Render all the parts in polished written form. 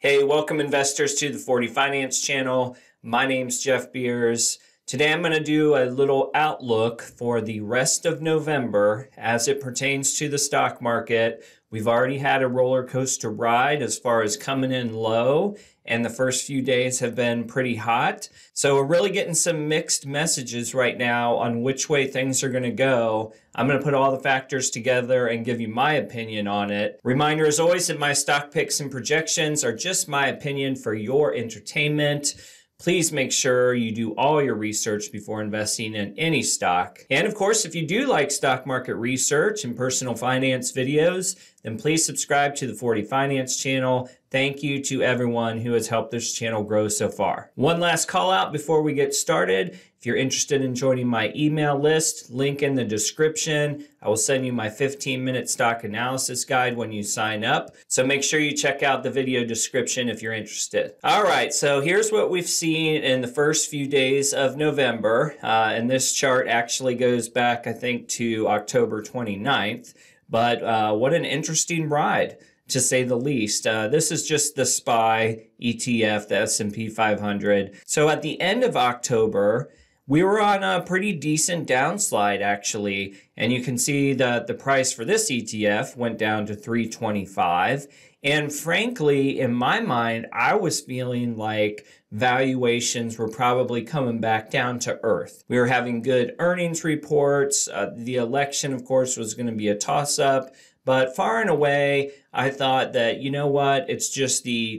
Hey, welcome investors to the 40 Finance channel. My name's Jeff Beers. Today I'm going to do a little outlook for the rest of November as it pertains to the stock market. We've already had a roller coaster ride as far as coming in low, and the first few days have been pretty hot. So we're really getting some mixed messages right now on which way things are going to go. I'm going to put all the factors together and give you my opinion on it. Reminder as always that my stock picks and projections are just my opinion for your entertainment. Please make sure you do all your research before investing in any stock. And of course, if you do like stock market research and personal finance videos, then please subscribe to the 40 Finance channel. Thank you to everyone who has helped this channel grow so far. One last call out before we get started. If you're interested in joining my email list, link in the description. I will send you my 15-minute stock analysis guide when you sign up. So make sure you check out the video description if you're interested. All right, so here's what we've seen in the first few days of November. And this chart actually goes back, I think, to October 29th. But what an interesting ride, to say the least. This is just the SPY ETF, the S&P 500. So at the end of October, we were on a pretty decent downslide, actually. And you can see that the price for this ETF went down to $325. And frankly, in my mind, I was feeling like valuations were probably coming back down to earth. We were having good earnings reports. The election, of course, was going to be a toss-up. But far and away, I thought that, you know what, it's just the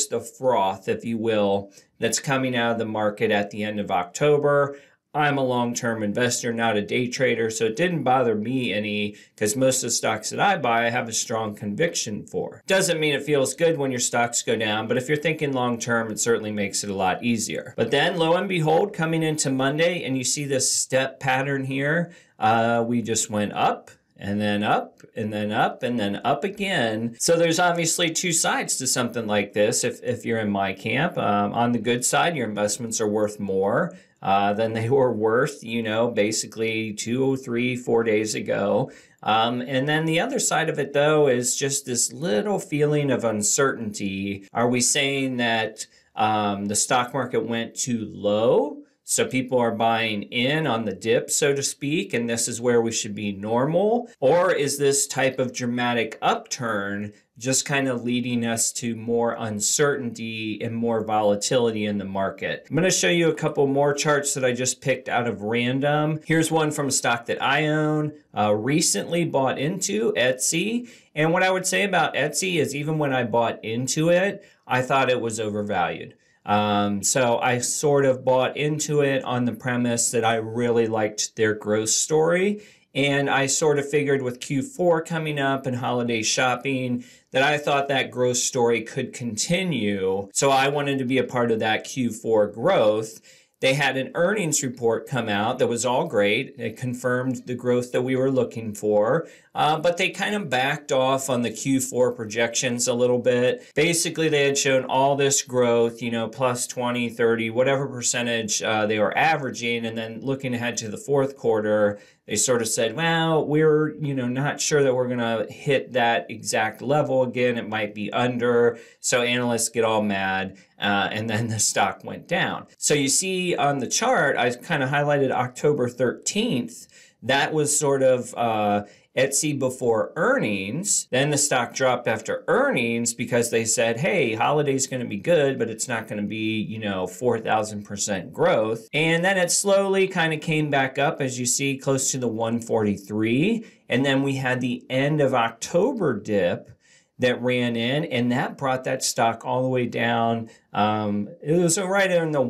froth, if you will, that's coming out of the market at the end of October. I'm a long-term investor, not a day trader, so it didn't bother me any because most of the stocks that I buy, I have a strong conviction for. Doesn't mean it feels good when your stocks go down, but if you're thinking long-term, it certainly makes it a lot easier. But then, lo and behold, coming into Monday, and you see this step pattern here, we just went up, and then up, and then up, and then up again. So there's obviously two sides to something like this if you're in my camp. On the good side, your investments are worth more than they were worth, basically 2, 3, 4 days ago. And then the other side of it, though, is just this little feeling of uncertainty. Are we saying that the stock market went too low? So people are buying in on the dip, so to speak, and this is where we should be normal? Or is this type of dramatic upturn just kind of leading us to more uncertainty and more volatility in the market? I'm going to show you a couple more charts that I just picked out of random. Here's one from a stock that I own, recently bought into, Etsy. And what I would say about Etsy is even when I bought into it, I thought it was overvalued. So I sort of bought into it on the premise that I really liked their growth story. And I sort of figured with Q4 coming up and holiday shopping that I thought that growth story could continue. So I wanted to be a part of that Q4 growth. They had an earnings report come out that was all great. It confirmed the growth that we were looking for, but they kind of backed off on the Q4 projections a little bit. Basically, they had shown all this growth, plus 20, 30, whatever percentage they were averaging, and then looking ahead to the fourth quarter, they sort of said, well, we're, not sure that we're going to hit that exact level again. It might be under. So analysts get all mad, and then the stock went down. So you see on the chart, I kind of highlighted October 13th. That was sort of Etsy before earnings. Then the stock dropped after earnings because they said, hey, holiday's going to be good, but it's not going to be, 4,000% growth. And then it slowly kind of came back up, as you see, close to the 143. And then we had the end of October dip that ran in, and that brought that stock all the way down. It was right in the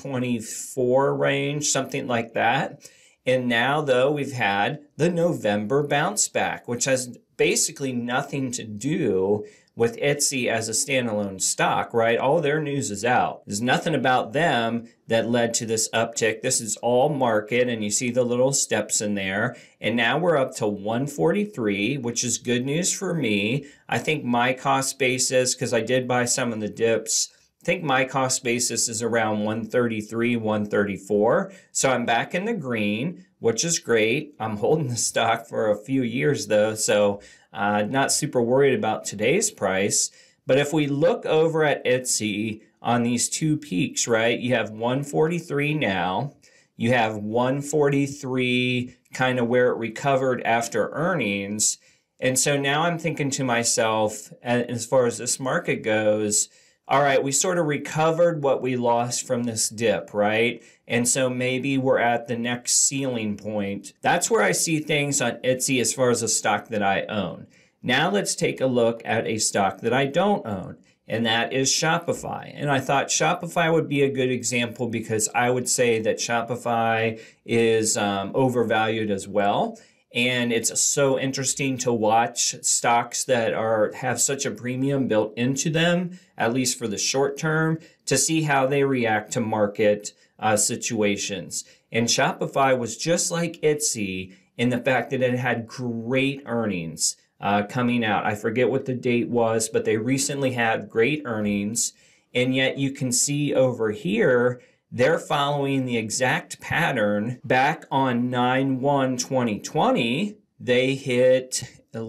124 range, something like that. And now, though, we've had the November bounce back, which has basically nothing to do with Etsy as a standalone stock, right? All their news is out. There's nothing about them that led to this uptick. This is all market, and you see the little steps in there. And now we're up to 143, which is good news for me. I think my cost basis, because I did buy some of the dips, I think my cost basis is around 133, 134. So I'm back in the green, which is great. I'm holding the stock for a few years though, so not super worried about today's price. But if we look over at Etsy on these two peaks, right, you have 143 now, you have 143 kind of where it recovered after earnings. And so now I'm thinking to myself, as far as this market goes, all right, we sort of recovered what we lost from this dip, right? And so maybe we're at the next ceiling point. That's where I see things on Etsy as far as a stock that I own. Now let's take a look at a stock that I don't own, and that is Shopify. And I thought Shopify would be a good example because I would say that Shopify is overvalued as well. And it's so interesting to watch stocks that have such a premium built into them, at least for the short term, to see how they react to market situations. And Shopify was just like Etsy in the fact that it had great earnings coming out. I forget what the date was, but they recently had great earnings. And yet you can see over here, they're following the exact pattern. Back on 9/1/2020, they hit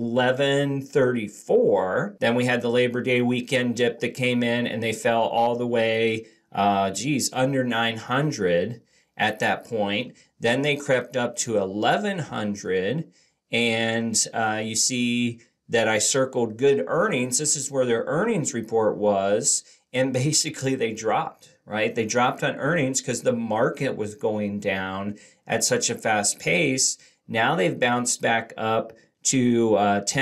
1134. Then we had the Labor Day weekend dip that came in and they fell all the way, under 900 at that point. Then they crept up to 1100. And you see that I circled good earnings. This is where their earnings report was. And basically they dropped, right? They dropped on earnings because the market was going down at such a fast pace. Now they've bounced back up to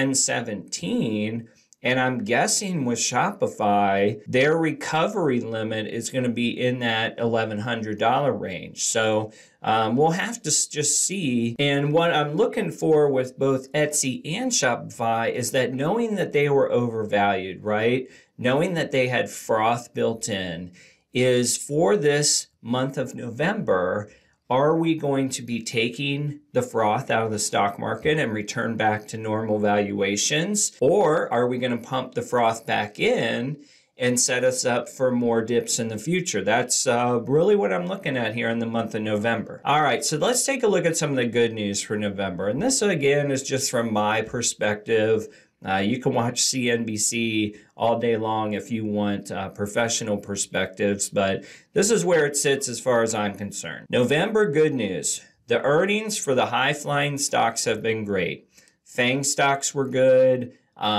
1017. And I'm guessing with Shopify, their recovery limit is going to be in that $1,100 range. So we'll have to just see. And what I'm looking for with both Etsy and Shopify is that knowing that they were overvalued, right? Knowing that they had froth built in, is for this month of November, are we going to be taking the froth out of the stock market and return back to normal valuations? Or are we going to pump the froth back in and set us up for more dips in the future? That's really what I'm looking at here in the month of November. All right, so let's take a look at some of the good news for November. And this, again, is just from my perspective. You can watch CNBC all day long if you want professional perspectives, but this is where it sits as far as I'm concerned. November good news. The earnings for the high-flying stocks have been great. FANG stocks were good.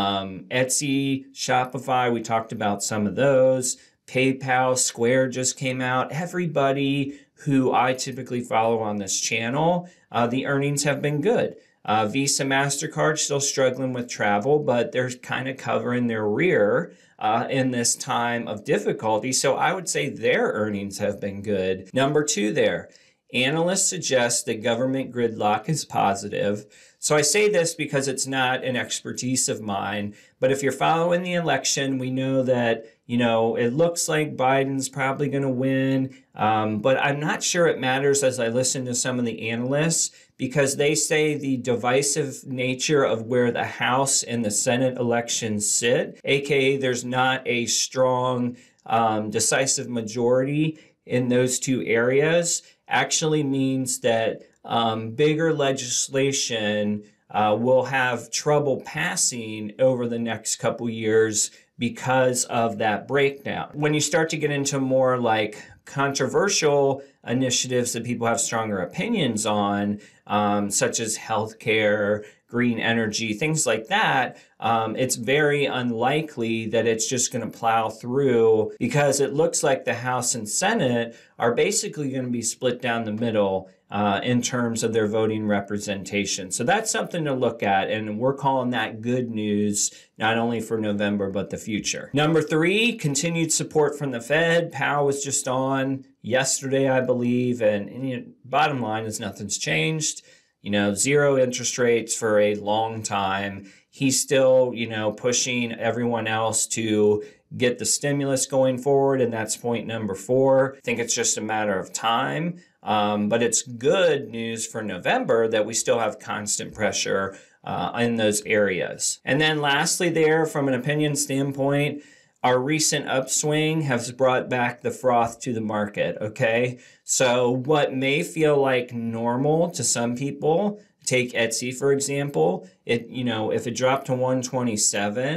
Etsy, Shopify, we talked about some of those. PayPal, Square just came out. Everybody who I typically follow on this channel, the earnings have been good. Visa, MasterCard still struggling with travel, but they're kind of covering their rear in this time of difficulty. So I would say their earnings have been good. Number two there, analysts suggest that government gridlock is positive. So I say this because it's not an expertise of mine, but if you're following the election, we know that, it looks like Biden's probably going to win, but I'm not sure it matters as I listen to some of the analysts, because they say the divisive nature of where the House and the Senate elections sit, aka there's not a strong decisive majority in those two areas, actually means that bigger legislation will have trouble passing over the next couple years because of that breakdown. When you start to get into more like controversial initiatives that people have stronger opinions on, such as healthcare, green energy, things like that, it's very unlikely that it's just going to plow through, because it looks like the House and Senate are basically going to be split down the middle in terms of their voting representation. So that's something to look at, and we're calling that good news, not only for November, but the future. Number three, continued support from the Fed. Powell was just on yesterday, I believe, and bottom line is nothing's changed. Zero interest rates for a long time. He's still, pushing everyone else to get the stimulus going forward, and that's point number four. I think it's just a matter of time. But it's good news for November that we still have constant pressure in those areas. And then lastly there, from an opinion standpoint, our recent upswing has brought back the froth to the market, okay? So what may feel like normal to some people, take Etsy for example, if it dropped to 127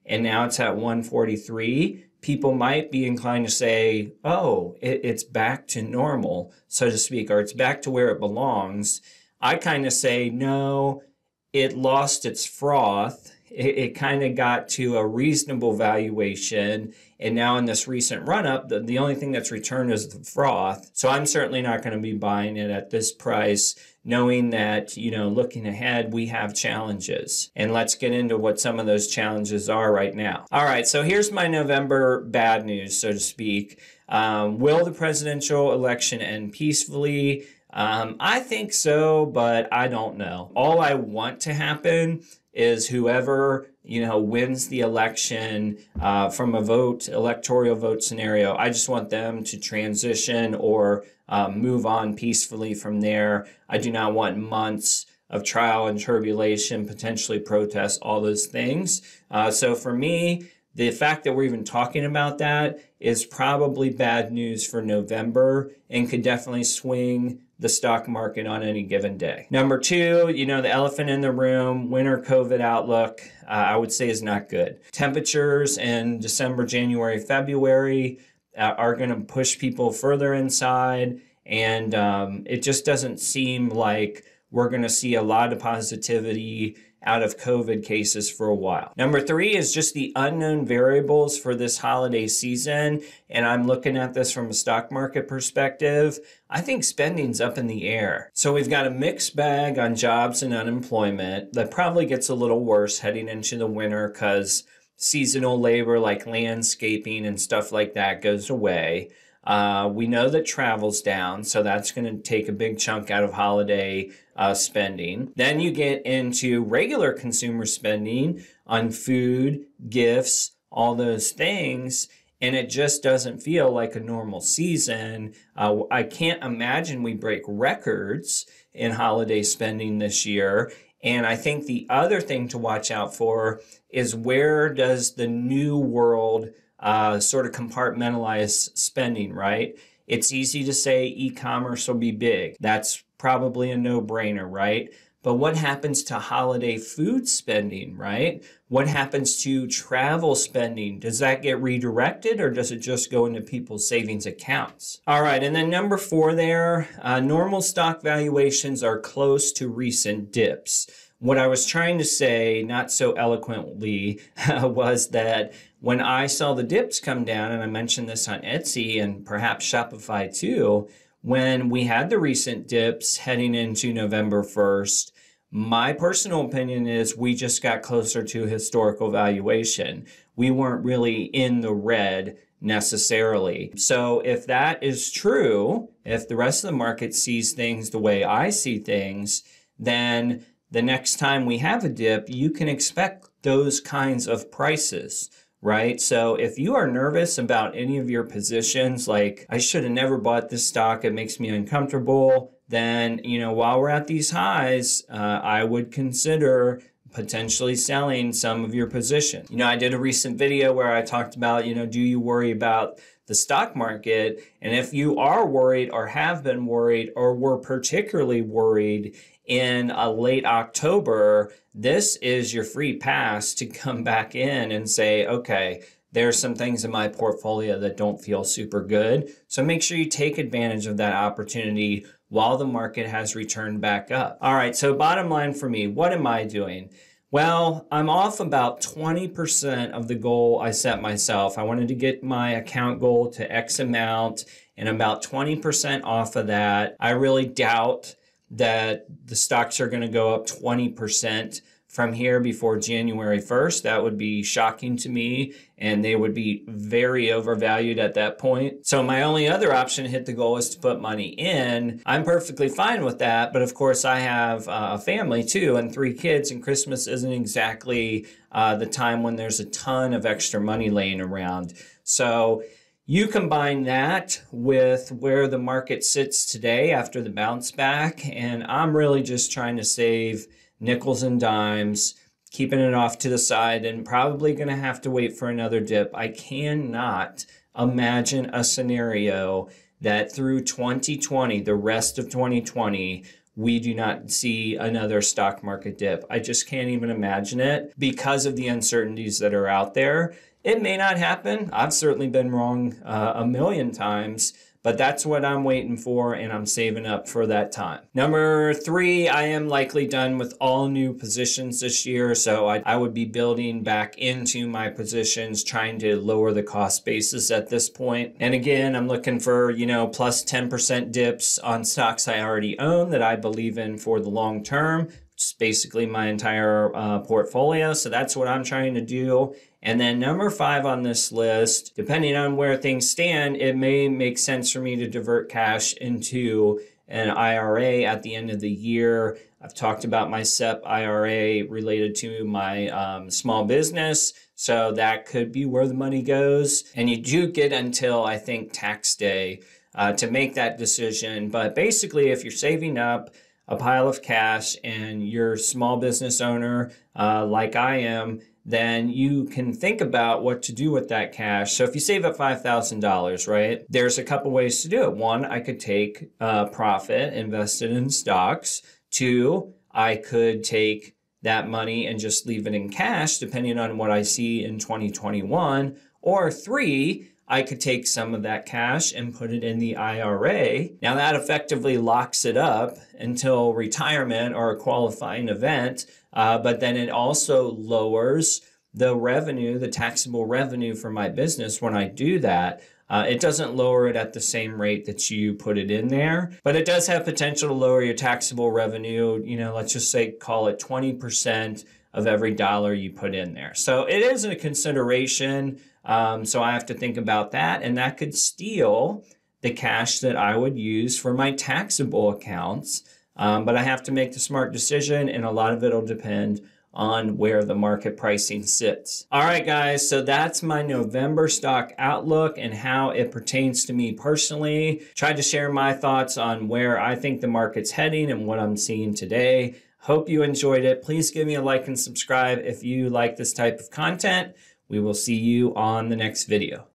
and now it's at 143, people might be inclined to say, oh, it's back to normal, so to speak, or it's back to where it belongs. I kind of say, no, it lost its froth. It kind of got to a reasonable valuation. And now in this recent run-up, the only thing that's returned is the froth. So I'm certainly not going to be buying it at this price, knowing that, looking ahead, we have challenges. And let's get into what some of those challenges are right now. All right, so here's my November bad news, so to speak. Will the presidential election end peacefully? I think so, but I don't know. All I want to happen is whoever, wins the election from a electoral vote scenario, I just want them to transition or move on peacefully from there. I do not want months of trial and tribulation, potentially protests, all those things. So for me, the fact that we're even talking about that is probably bad news for November and could definitely swing the stock market on any given day. Number two, the elephant in the room, winter COVID outlook, I would say is not good. Temperatures in December, January, February are going to push people further inside, and it just doesn't seem like we're going to see a lot of positivity out of COVID cases for a while. Number three is just the unknown variables for this holiday season. And I'm looking at this from a stock market perspective. I think spending's up in the air. So we've got a mixed bag on jobs and unemployment that probably gets a little worse heading into the winter because seasonal labor like landscaping and stuff like that goes away. We know that travel's down, so that's going to take a big chunk out of holiday spending. Then you get into regular consumer spending on food, gifts, all those things, and it just doesn't feel like a normal season. I can't imagine we break records in holiday spending this year. And I think the other thing to watch out for is where does the new world sort of compartmentalize spending, right? It's easy to say e-commerce will be big. That's probably a no-brainer, right? But what happens to holiday food spending, right? What happens to travel spending? Does that get redirected or does it just go into people's savings accounts? All right, and then number four there, normal stock valuations are close to recent dips. What I was trying to say, not so eloquently, was that when I saw the dips come down, and I mentioned this on Etsy and perhaps Shopify too, when we had the recent dips heading into November 1st, my personal opinion is we just got closer to historical valuation. We weren't really in the red necessarily. So if that is true, if the rest of the market sees things the way I see things, then the next time we have a dip, you can expect those kinds of prices, right? So if you are nervous about any of your positions, like I should have never bought this stock, it makes me uncomfortable, then, while we're at these highs, I would consider potentially selling some of your position. I did a recent video where I talked about, do you worry about the stock market? And if you are worried or have been worried or were particularly worried in late October, this is your free pass to come back in and say, okay, there's some things in my portfolio that don't feel super good. So make sure you take advantage of that opportunity while the market has returned back up. All right, so bottom line for me, what am I doing? Well, I'm off about 20% of the goal I set myself. I wanted to get my account goal to X amount, and about 20% off of that. I really doubt that the stocks are going to go up 20% from here before January 1st. That would be shocking to me, and they would be very overvalued at that point. So my only other option to hit the goal is to put money in. I'm perfectly fine with that, but of course I have a family too and 3 kids, and Christmas isn't exactly the time when there's a ton of extra money laying around. So you combine that with where the market sits today after the bounce back, and I'm really just trying to save nickels and dimes, keeping it off to the side, and probably going to have to wait for another dip. I cannot imagine a scenario that through 2020, the rest of 2020, we do not see another stock market dip. I just can't even imagine it because of the uncertainties that are out there. It may not happen. I've certainly been wrong a million times, but that's what I'm waiting for, and I'm saving up for that time. Number 3, I am likely done with all new positions this year, so I would be building back into my positions, trying to lower the cost basis at this point. And again, I'm looking for, plus 10% dips on stocks I already own that I believe in for the long term, which is basically my entire portfolio. So that's what I'm trying to do. And then number 5 on this list, depending on where things stand, it may make sense for me to divert cash into an IRA at the end of the year. I've talked about my SEP IRA related to my small business. So that could be where the money goes. And you do get until, I think, tax day to make that decision. But basically, if you're saving up a pile of cash and you're a small business owner like I am, then you can think about what to do with that cash. So if you save up $5,000, right, there's a couple ways to do it. 1, I could take profit invested in stocks. 2, I could take that money and just leave it in cash, depending on what I see in 2021. Or 3, I could take some of that cash and put it in the IRA. Now that effectively locks it up until retirement or a qualifying event, but then it also lowers the revenue, the taxable revenue for my business when I do that. It doesn't lower it at the same rate that you put it in there, but it does have potential to lower your taxable revenue. Let's just say, call it 20% of every dollar you put in there. So it is a consideration. So I have to think about that, and that could steal the cash that I would use for my taxable accounts. But I have to make the smart decision, and a lot of it will depend on where the market pricing sits. All right, guys, so that's my November stock outlook and how it pertains to me personally. Tried to share my thoughts on where I think the market's heading and what I'm seeing today. Hope you enjoyed it. Please give me a like and subscribe if you like this type of content. We will see you on the next video.